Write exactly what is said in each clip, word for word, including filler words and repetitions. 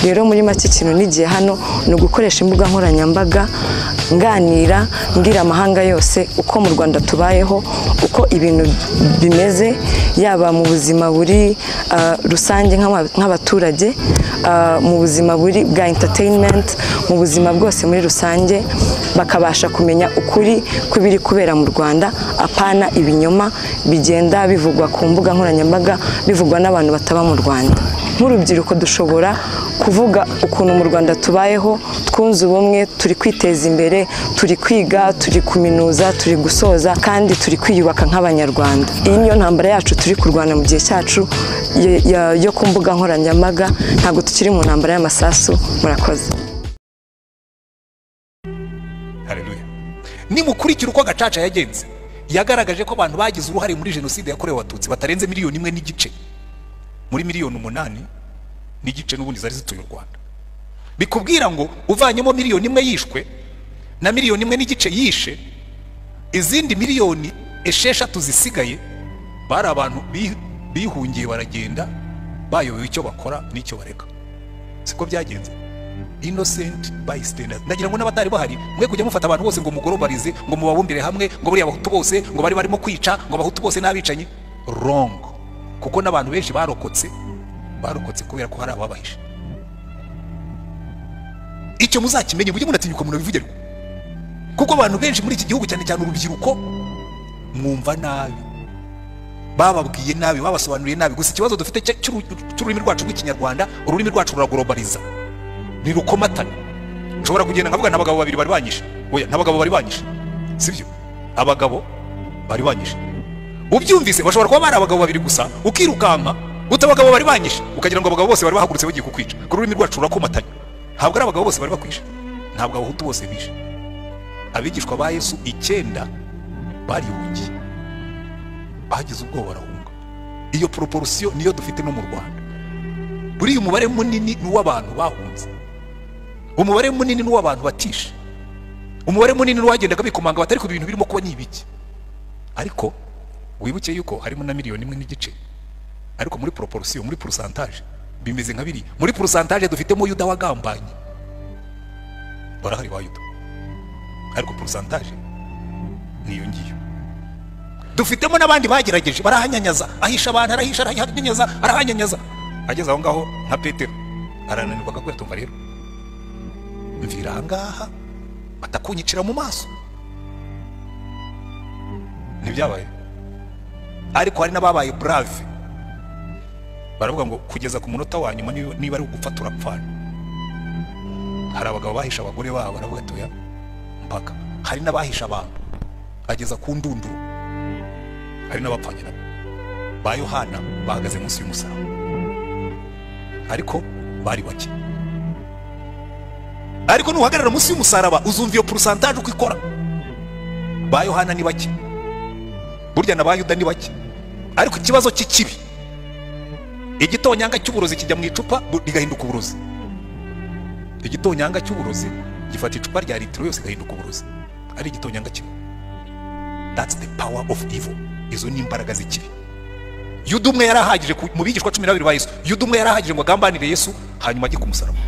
rero muri make ikintu nigiye hano ni ugukoresha imbuga nkoranyambaga nganira mbwira amahanga yose uko mu Rwanda tubayeho, uko ibintu bimeze, yaba mu buzima buri uh, rusange nk'abaturage, uh, mu buzima buri bwa entertainment, mu buzima bwose muri rusange, bakabasha kumenya ukuri kubiri kubera mu Rwanda, apana ibinyoma bigenda bivugwa ku mbuga nkoranyambaga bivugwa n'abantu bataba mu Rwanda. Nk'urubyiruko dushobora kuvuga ukuntu mu Rwanda tubayeho, twunze ubumwe, turi kwiteza imbere, turi kwiga, turi kuminuza, turi gusoza, kandi turi kwiyubaka nk'abanyarwanda. Iyi niyo ntambara yacu turi kurwana mu gihe cyacu yo ku mbuga nkoranyambaga, ntabwo tukiri mu ntambara y'amasasu. Murakoze. Haleluya. Nimukurikira uko Gacaca yagenze, yagaragaje ko abantu bagize uruhare muri jenoside yakorewe Abatutsi batarenze miliyoni imwe n'igice muri miliyoni umunani n'igice n'ubundi zari zituye u Rwanda. Bikubwira ngo uvanyemo miliyoni imwe yishwe na miliyoni imwe n'igice yishe, izindi miliyoni esheshatu zisigaye bari abantu bihungiye baragenda bayobewe icyo bakora n'icyo bareka. Siko byagenze. Innocent bystanders. Ndagira ngo n'abatari bahari mwe kujya mufata abantu bose ngo mugorobarize, ngo mubabumbire hamwe, ngo buri abahutu bose ngo bari barimo kwica, ngo abahutu bose n'abicanyi. Wrong. Kuko n'abantu benshi barokotse barokotse kubera ko hari ababahisha. Icyo muzakimenye mujye munatinyuka munabivugirwa, kuko abantu benshi muri iki gihugu cyane cyane urubyiruko mwumva nabi, bababwiye nabi, babasobanuriye nabi. Gusa ikibazo dufite cy'ururimi rwacu rw'ikinyarwanda, ururimi rwacu ruragorobariza, ni rukomatana. Nshobora kugenda nkavuga n'abagabo babiri bari banyishe, oya n'abagabo bari banyishe, sibyo? Abagabo bari banyishe. Ubyumvise bashobora kuba bari abagabo babiri gusa, ukirukanka utabagabo bari banyishe, ukagira ngo abagabo bose bari bahagurutse bagiye kukwica. Ku rurimi rwacu rurakomatanya. Ntabwo ari abagabo bose bari bakwishe, ntabwo abahutu bose bishe. Abigishwa ba Yesu icyenda barihungiye, bagize ubwoba barahunga. Iyo proportion niyo dufite no mu Rwanda. Buri umubare munini n'uw'abantu bahunze, umubare munini n'uw'abantu batishe, umubare munini n'uwagendaga bikomanga batari ku bintu birimo kuba n'ibiki. Ariko wibuke yuko harimo na miliyoni imwe n'igice, ariko muri proportion, muri pourcentage bimeze nka biri. Muri pourcentage dufitemo Yuda wagambanye, barahari ba Yuda, ariko pourcentage niyo ngiyo. Dufitemo n'abandi bagerageje, barahanyanyaza, ahisha abantu, arahisha arahanyanyaza, arahanyanyaza, ageze aho ngaho nka Petero arananirwa agakweta. Rero mvira ahangaha batakunyicira mu maso, ntibyabaye. Ariko hari n'ababaye brave, baravuga ngo kugeza ku munota wa nyuma niba ari ugupfa turapfana. Hari abagabo bahisha abagore babo, baravuga toya mpaka. Hari n'abahisha abantu ageza ku ndunduro, hari n'abapfanye nabo. Ba Yohana bahagaze munsi y'umusaraba, ariko bari bake. Ariko nuhagarara munsi y'umusaraba uzumva iyo pourcentage uko ikora. Ba Yohana ni bake, burya na ba Yuda ni bake. Ariko ikibazo cy'ikibi, igitonyanga cy'uburozi kijya mu icupa rigahinduka uburozi. Igitonyanga cy'uburozi gifata icupa rya litiro yose gahinduka uburozi, ari igitonyanga kimwe. That's the power of evil. Izo ni imbaraga z'ikibi. Yuda umwe yarahagije mu bigishwa cumi na babiri ba Yesu, Yuda umwe yarahagije ngo agambanire Yesu hanyuma ajye kumusaraba.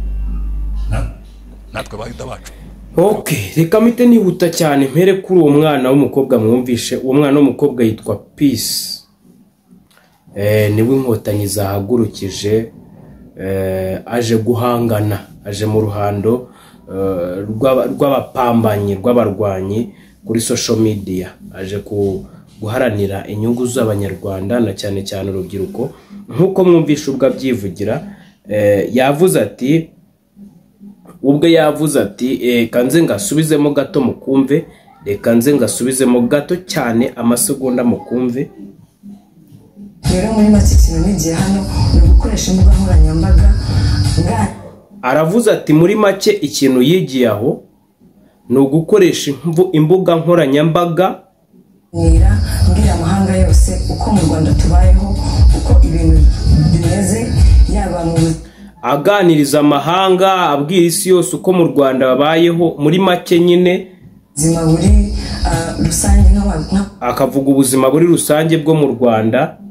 Natwe ba Yuda bacu. Okay, reka mite nihuta cyane mpere kuri uwo mwana w'umukobwa mwumvishe. Uwo mwana w'umukobwa yitwa Peace. Eh niwe inkotanyi zahagurukije, eh aje guhangana, aje mu ruhando rw'abapambanyi, rw'abarwanyi kuri social media, aje ku guharanira inyungu z'abanyarwanda na cyane cyane urubyiruko. Nkuko mwumvishe ubwo abyivugira, eh yavuze ati ubwo yavuze ati eh kanze ngasubizemo gato mukumve, reka nze ngasubizemo gato cyane amasegonda mukumve. Rero muri make ikintu nigiye hano ni gukoresha imbuga nkoranyambaga. Aravuze ati muri make ikintu yigiye aho ni ugukoresha imbuga nkoranyambaga, nira mbwira amahanga yose uko mu Rwanda tubayeho, uko ibintu bimeze, yaba mu aganiriza amahanga, abwira isi yose uko mu Rwanda babayeho. Muri make nyine zima buri rusange, akavuga ubuzima buri rusange bwo mu Rwanda,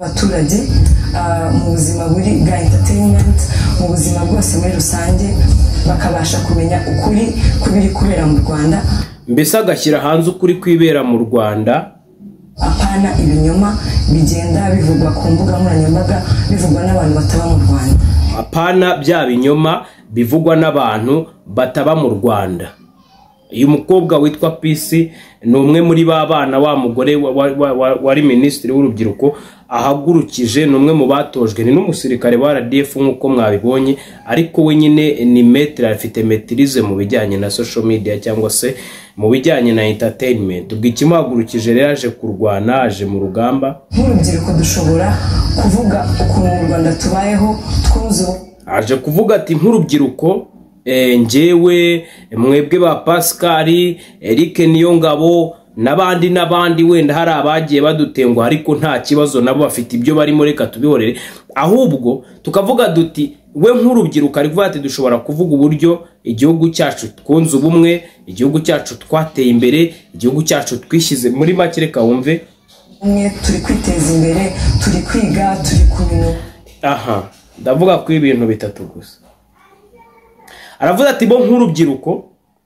abaturage mu buzima buri bwa entertainment, mu buzima bwose muri rusange, bakabasha kumenya ukuri kubiri kubera mu Rwanda, mbese agashyira hanze ukuri kwibera mu Rwanda, apana ibinyoma bigenda bivugwa ku mbuga nkoranyambaga bivugwa n'abantu bataba mu Rwanda, apana bya binyoma bivugwa n'abantu bataba mu Rwanda. Uyu mukobwa witwa Peace ni umwe muri ba bana wa mugore wari minisitiri w'urubyiruko ahagurukije, ni umwe mu batojwe, ni n'umusirikare wa R D F nk'uko mwabibonye, ariko we nyine ni metre, afite maîtrise mu bijyanye na social media cyangwa se mu bijyanye na entertainment. Ubwo ikimuhagurukije rero aje kurwana, aje mu rugamba. Nk'urubyiruko dushobora kuvuga ukuntu mu Rwanda tubayeho twuzu, aje kuvuga ati nk'urubyiruko E, njyewe mwebwe ba Pascal, Eric Niyongabo n'abandi n'abandi wenda hari abagiye badutengwa ariko nta kibazo, nabo bafite ibyo barimo, reka tubihorere, ahubwo tukavuga duti we nk'urubyiruko ari kuvuga ati dushobora kuvuga uburyo igihugu cyacu twunze ubumwe, igihugu cyacu twateye imbere, igihugu cyacu twishyize muri make, reka wumve umwe turi kwiteza imbere, turi kwiga, turi kumenya. Aha, ndavuga ko ibintu bitatu gusa. Aravuga ati bo nk'urubyiruko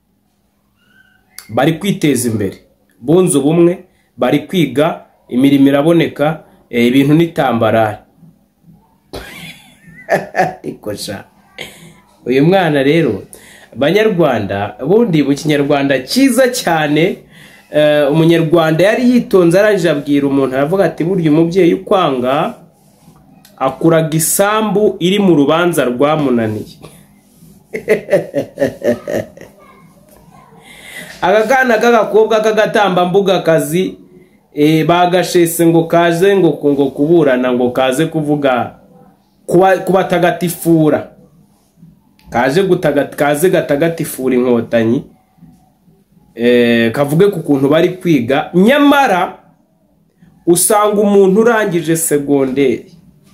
bari kwiteza imbere, bunze ubumwe, bari kwiga, imirimo iraboneka, e, ibintu n'itambarare. Ikosha uyu mwana rero, Banyarwanda bundi mu Kinyarwanda cyiza cyane, uh, umunyarwanda yari yitonze arangije abwira umuntu, aravuga ati burya umubyeyi ukwanga akuraga isambu iri mu rubanza rwamunaniye. Agakana k'agakobwa k'agatambambuga kazi e, bagashese ngo kaze ngo ngo kuburana, ngo kaze kuvuga kubatagatifura, kaje gutagati kaze gatagatifura inkotanyi, e, kavuge ku kuntu bari kwiga, nyamara usanga umuntu urangije segonderi,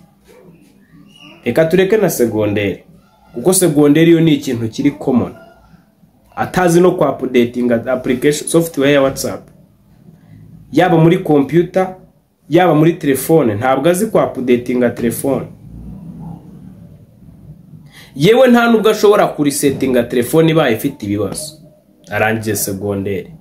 reka tureke na segonderi kuko segonderi yo ni ikintu kiri common, atazi no kwa updating application software ya WhatsApp, yaba muri computer yaba muri telefone, ntabwo azi kwa updating telefone, yewe nta nubwo ashobora kuri settinga telefone ibaye ifite ibibazo, arangije segonderi.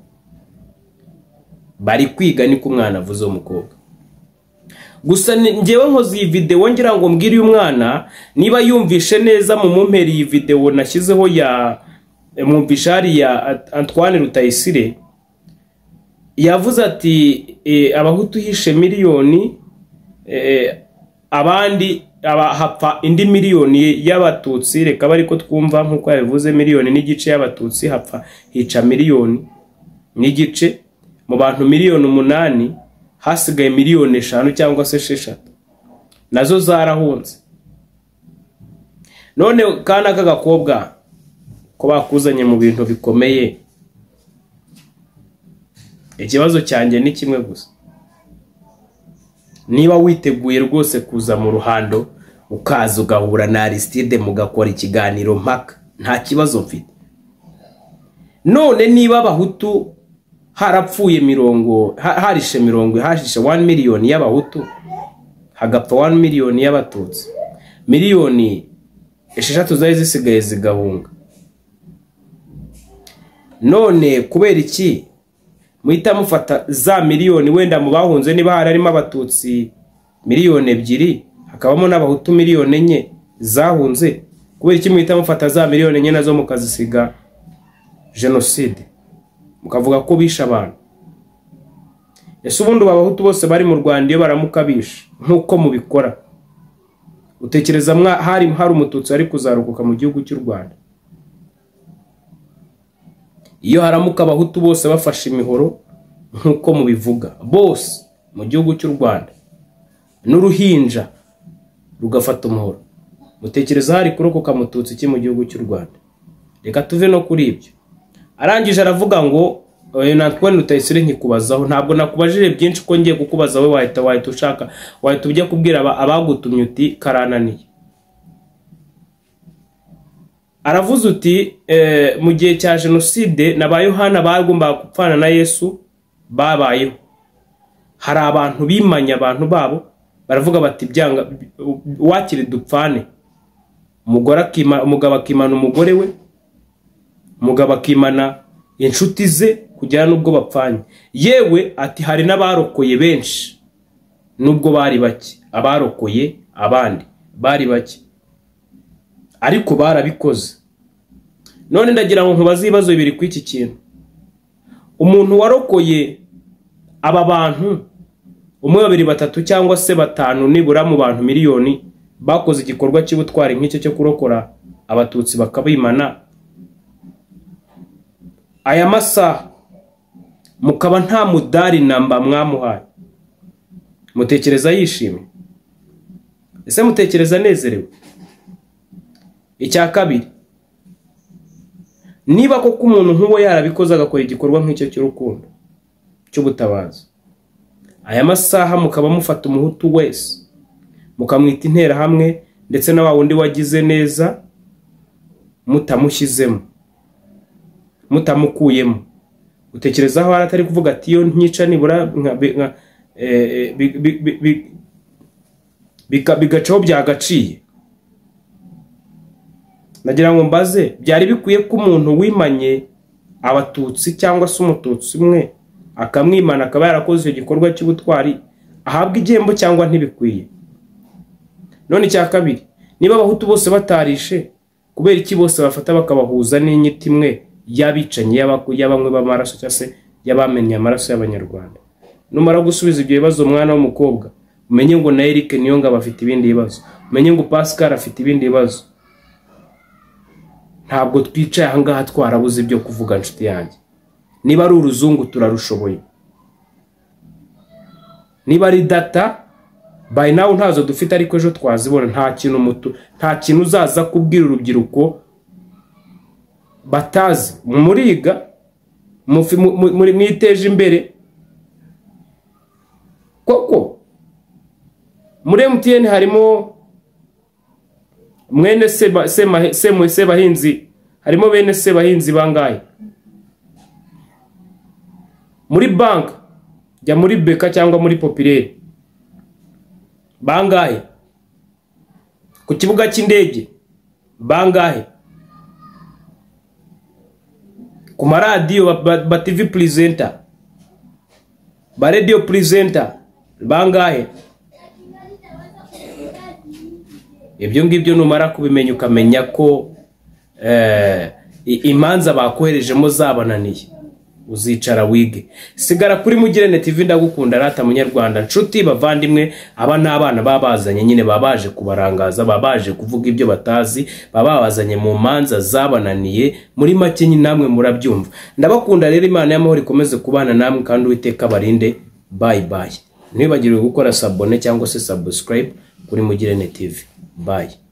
Bari kwiga niko umwana avuze umukobwa. Gusa njyewe nkoze iyi video ngira ngo mbwire uyu mwana niba yumvishe neza, mu mumperi iyi video nashyizeho ya mwumvishari ya Antoine Rutayisire, yavuze ati e, abahutu hishe miliyoni, e, abandi hapfa indi miliyoni y'abatutsi, reka bari ko twumva nkuko yabivuze, miliyoni n'igice y'abatutsi hapfa hica miliyoni n'igice, mu bantu miliyoni umunani hasigaye miliyoni eshanu cyangwa se esheshatu nazo zarahunze. None kana k'agakobwa ko bakuzanye mu bintu bikomeye, ikibazo cyanjye ni kimwe gusa, niba witeguye rwose kuza mu ruhando ukaza ugahura na Aristide mugakora ikiganiro mpaka, nta kibazo mfite. None niba abahutu harapfuye mirongo harishe mirongo hashishe one million y'abahutu, hagapfa one million y'abatutsi, miliyoni esheshatu zari zisigaye zigahunga, none kubera iki muhita mufata za miliyoni, wenda mu bahunze niba harimo abatutsi miliyoni ebyiri hakabamo n'abahutu miliyoni enye zahunze, kubera iki muhita mufata za miliyoni enye nazo mukazisiga genocide, mukavuga ko bisha abantu? Ese ubundi abahutu bose bari mu Rwanda iyo baramukabisha nkuko mubikora, utekereza mwa hari hari umututsi ari kuzarukuka mu gihugu cy'u Rwanda? Iyo haramuka abahutu bose bafashe imihoro nkuko mubivuga bose mu gihugu cy'u Rwanda, n'uruhinja rugafata umuhoro, mutekereza hari kurokoka mututsi ki mu gihugu cy'u Rwanda? Reka tuve no kuri ibyo. Arangije aravuga ngo Antoine Rutayisire nkikubazaho, ntabwo nakubajije byinshi ko ngiye kukubaza we wahita wahita ushaka wahita ujya kubwira abagutumye uti karananiye. Aravuze uti e, mu gihe cya genocide n'aba Yohana bagomba gupfana na Yesu babayeho, hari abantu bimanya abantu babo baravuga bati byanga wakire dupfane. Umugore akima umugabo akimana umugore we, umugabo akimana inshuti ze kujyana nubwo bapfanye. Yewe ati hari n'abarokoye benshi nubwo bari bake, abarokoye abandi bari bake ariko barabikoze. None ndagira ngo nkubaze ibibazo bibiri ku iki kintu. Umuntu warokoye aba bantu umwe babiri batatu cyangwa se batanu nibura mu bantu miliyoni bakoze igikorwa cy'ubutwari nk'icyo cyo kurokora abatutsi bakabimana, aya masaha mukaba nta mudari namba mwamuhaye, mutekereza yishimye? Ese mutekereza nezerewe? Icya kabiri, niba koko umuntu nk'uwo yarabikoze agakora igikorwa nk'icyo cy'urukundo cy'ubutabazi, aya masaha mukaba mufata umuhutu wese mukamwita intera hamwe ndetse na wa wundi wagize neza mutamushyizemo mutamukuyemo, utekereza aho atari kuvuga ati yo nkica nibura nka bigacaho byagaciye? Nagira ngo mbaze, byari bikwiye ko umuntu wimanye abatutsi cyangwa se umututsi umwe akamwimana akaba yarakoze icyo gikorwa cy'ubutwari ahabwa igihembo cyangwa ntibikwiye? None icya kabiri, niba abahutu bose batarishe, kubera iki bose bafata bakabahuza n'inyiti imwe y'abicanye y'abamwe b'amaraso cyangwa se y'abamenye amaraso y'abanyarwanda? Numara gusubiza ibyo bibazo mwana w'umukobwa, umenye ngo na Eric Niyonga bafite ibindi bibazo, umenye ngo Pascal afite ibindi bibazo. Ntabwo twicaye aha ngaha twarabuze ibyo kuvuga nshuti yanjye. Niba ari uruzungu turarushoboye, niba ari data by now ntazo dufite ariko ejo twazibona. Nta kintu mutu nta kintu uzaza kubwira urubyiruko batazi. Muriga muri mwiteje imbere koko. Muri M T N harimo mwene seba sema sema sebahinzi, harimo bene sebahinzi bangahe? Muri bank jya muri Beka cyangwa muri Populaire bangahe? Ku kibuga cy'indege bangahe? Ku maradiyo ba, ba T V presenter, ba radio presenter bangahe? Ibyo ngibyo numara kubimenya ukamenya ko eh imanza bakoherejemo zabananiye, uzicara wige. Sigara kuri Mugirene T V, ndagukunda rata munyarwanda nshuti bavandimwe. Aba n'abana babazanye nyine babaje kubarangaza, babaje kuvuga ibyo batazi, babazanye mu manza zabananiye. Muri make nyine namwe murabyumva. Ndabakunda rero, Imana y'amahoro ikomeze kubana namwe kandi Uwiteka barinde. Bye bye. Ntibagirwe gukora sabone cyangwa se subscribe kuri Mugirene T V. Bye.